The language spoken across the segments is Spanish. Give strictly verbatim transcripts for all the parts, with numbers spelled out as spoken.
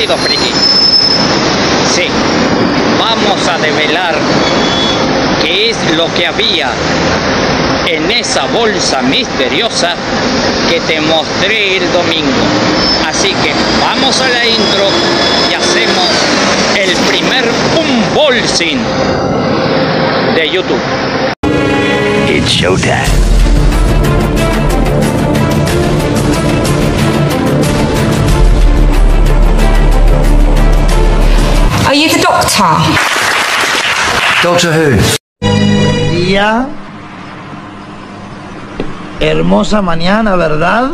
querido friki. Sí, vamos a develar qué es lo que había en esa bolsa misteriosa que te mostré el domingo. Así que vamos a la intro y hacemos el primer unboxing de YouTube. It's showtime. Are you the doctor? Doctor Who. Día. Hermosa mañana, ¿verdad?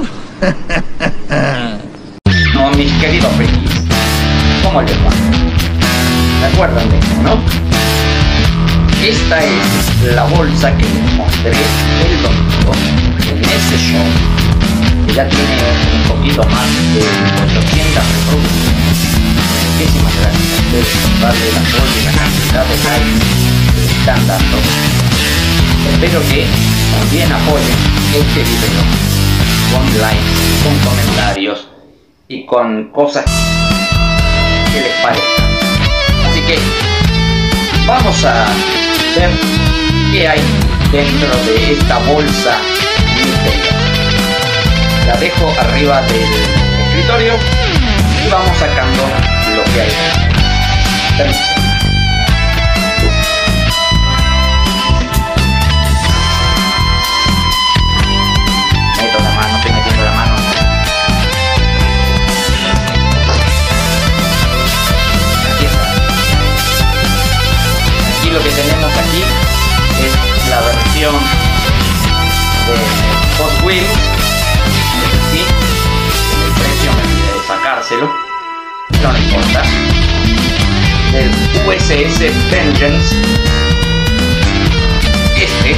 No, mis queridos frikis, ¿cómo les va? ¿Se acuerdan de esto, no? Esta es la bolsa que les mostré el domingo en ese show, que ya tiene un poquito más de ochocientas reproducciones. Muchísimas gracias a ustedes por darle el apoyo y la cantidad de likes que le están dando. Espero que también apoyen este video con likes, con comentarios y con cosas que les parezcan. Así que vamos a ver qué hay dentro de esta bolsa misteriosa. La dejo arriba del escritorio y vamos sacando lo que hay dentro. Permiso. Meto la mano, estoy metiendo la mano. Aquí está. Y lo que tenemos aquí es la versión de Hot Wheels. ¿Sí? El precio me olvidé de sacárselo, pero no importa. Del U S S Vengeance. Este.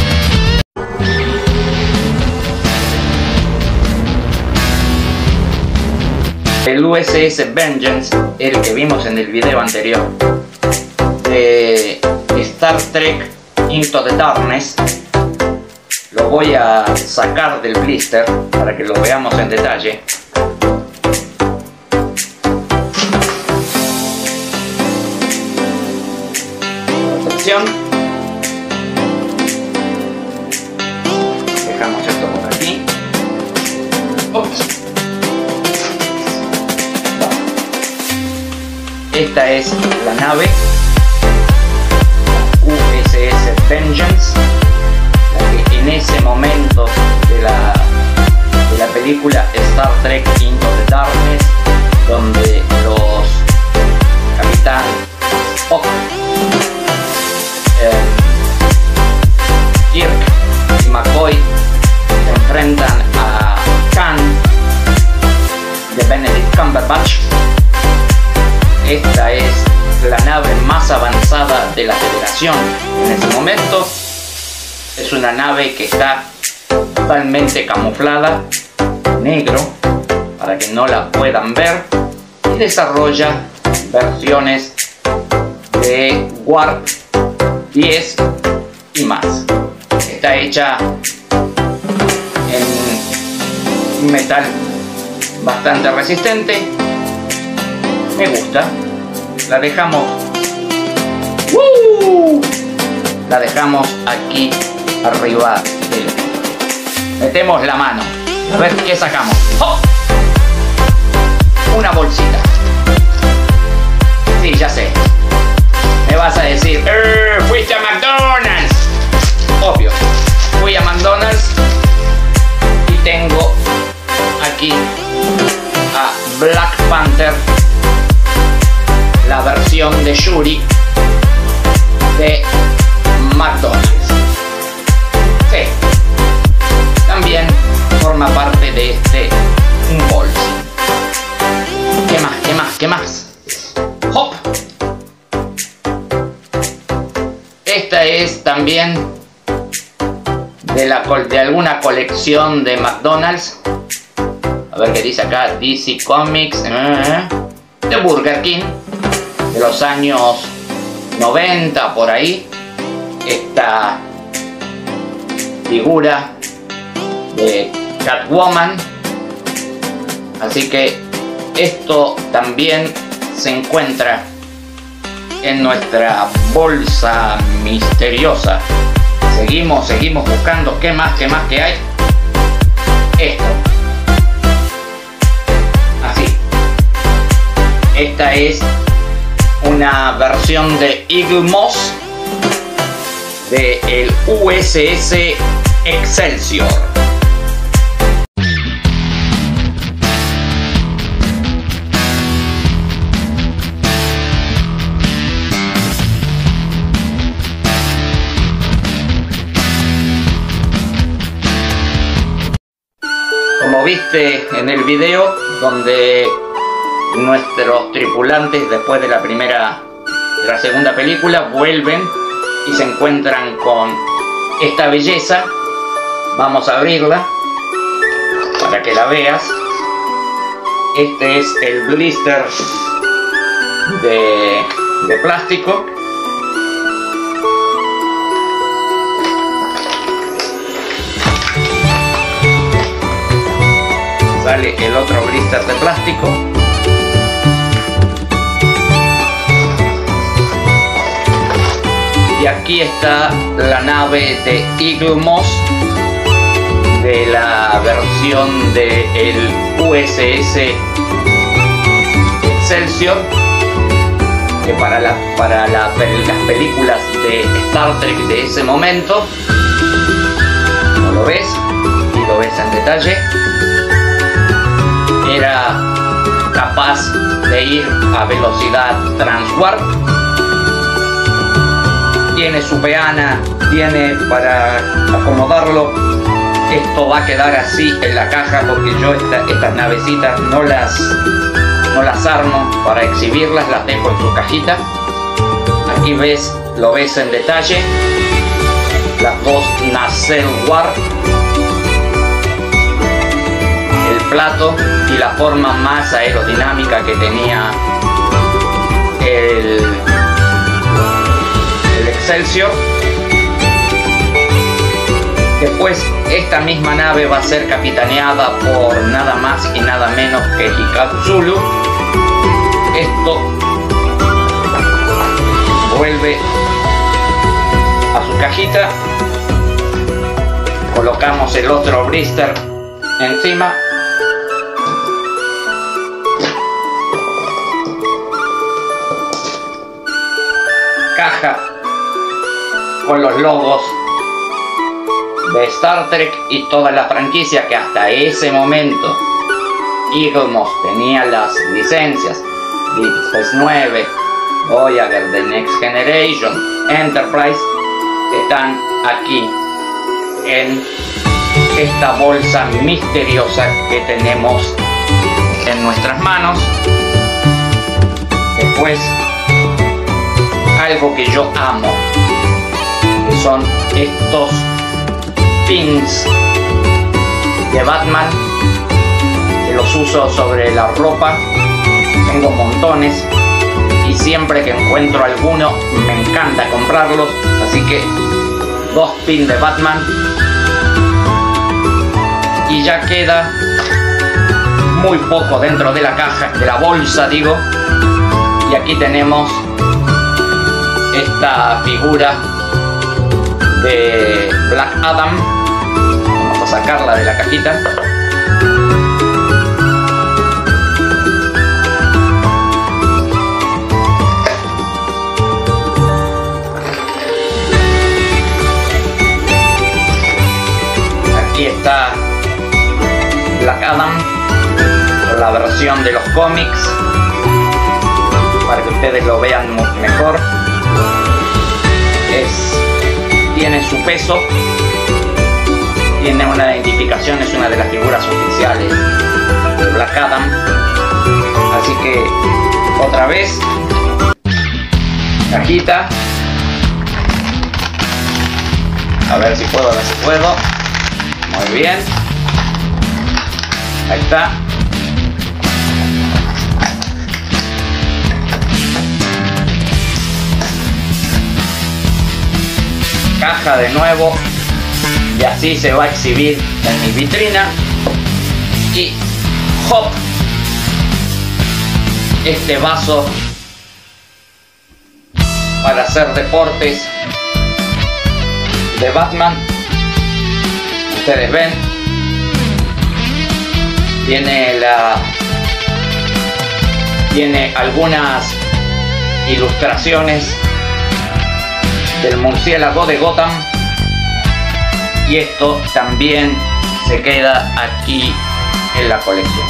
El U S S Vengeance, el que vimos en el video anterior, de Star Trek Into the Darkness. Lo voy a sacar del blister para que lo veamos en detalle. Protección. Dejamos esto por aquí. Ups. Esta es la nave U S S Vengeance, la que en ese momento de la, de la película Star Trek Into the Darkness, donde los capitán Spock, eh, Kirk y McCoy se enfrentan a Khan de Benedict Cumberbatch. Esta es la nave más avanzada de la Federación en ese momento. Es una nave que está totalmente camuflada, negro, para que no la puedan ver, y desarrolla versiones de Warp diez y más. Está hecha en metal bastante resistente. Me gusta. La dejamos. ¡Uh! La dejamos aquí arriba del. Metemos la mano. A ver qué sacamos. ¡Oh! Una bolsita. Sí, ya sé. Me vas a decir, ¡Eh, fuiste a McDonald's! Obvio. Fui a McDonald's y tengo aquí a Black Panther, la versión de Shuri de McDonald's. Sí, también forma parte de este unboxing. ¿Qué más? ¿Qué más? ¿Qué más? ¡Hop! Esta es también de, la, de alguna colección de McDonald's. A ver qué dice acá. D C Comics. Eh, de Burger King. De los años noventa por ahí. Esta figura de Catwoman. Así que Esto también se encuentra en nuestra bolsa misteriosa. Seguimos, seguimos buscando qué más, qué más que hay. Esto. Así. Esta es una versión de Eagle Moss de el U S S Excelsior. Como viste en el video, donde nuestros tripulantes después de la primera, de la segunda película, vuelven y se encuentran con esta belleza. Vamos a abrirla para que la veas. Este es el blister de, de plástico. Sale el otro blister de plástico. Y aquí está la nave de Eagle Moss de la versión del U S S Excelsior, que para, la, para la, las películas de Star Trek de ese momento, como lo ves, y lo ves en detalle, era capaz de ir a velocidad transwarp. Tiene su peana, tiene para acomodarlo. Esto va a quedar así en la caja porque yo esta, estas navecitas no las, no las armo para exhibirlas, las dejo en su cajita. Aquí ves, lo ves en detalle, las dos nacelle warp, el plato y la forma más aerodinámica que tenía el, el Excelsior. Después esta misma nave va a ser capitaneada por nada más y nada menos que Hikaru Zulu. Esto vuelve a su cajita, colocamos el otro blister encima, caja con los logos de Star Trek y toda la franquicia, que hasta ese momento Eagle Moss tenía las licencias Deep Space nueve, Voyager, The Next Generation, Enterprise, están aquí en esta bolsa misteriosa que tenemos en nuestras manos. Después, algo que yo amo, que son estos pins de Batman, que los uso sobre la ropa. Tengo montones y siempre que encuentro alguno me encanta comprarlos, así que dos pins de Batman y ya queda muy poco dentro de la caja, de la bolsa digo. Y aquí tenemos esta figura de Black Adam. Vamos a sacarla de la cajita. Aquí está Black Adam, la versión de los cómics, para que ustedes lo vean mejor. Es, tiene su peso, tiene una identificación, es una de las figuras oficiales de Black Adam. Así que otra vez, cajita, a ver si puedo, a ver si puedo. Muy bien, ahí está. Caja de nuevo, y así se va a exhibir en mi vitrina. Y hop, este vaso para hacer deportes de Batman. Ustedes ven, tiene la tiene algunas ilustraciones del murciélago de Gotham, y esto también se queda aquí en la colección.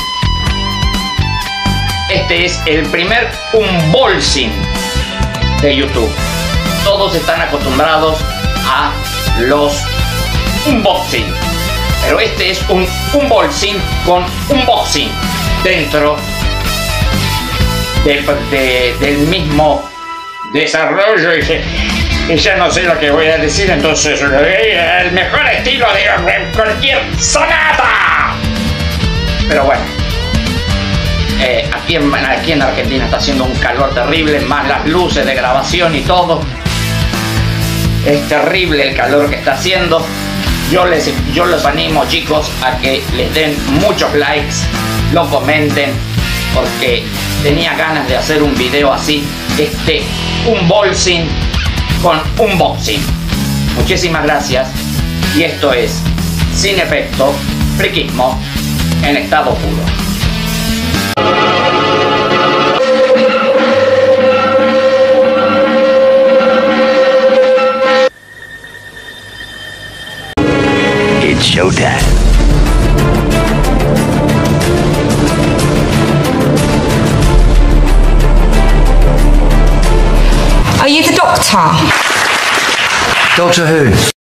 Este es el primer unboxing de YouTube. Todos están acostumbrados a los unboxing, pero este es un unboxing con unboxing dentro de, de, del mismo desarrollo. Y ya no sé lo que voy a decir, entonces el mejor estilo de cualquier sonata. Pero bueno, eh, aquí, en, aquí en Argentina está haciendo un calor terrible, más las luces de grabación y todo. Es terrible el calor que está haciendo. Yo les, yo los animo, chicos, a que les den muchos likes, lo comenten, porque tenía ganas de hacer un video así, este unboxing con unboxing. Muchísimas gracias, y esto es Sin Efecto, friquismo en estado puro. It's showtime. Are you the Doctor? Doctor Who.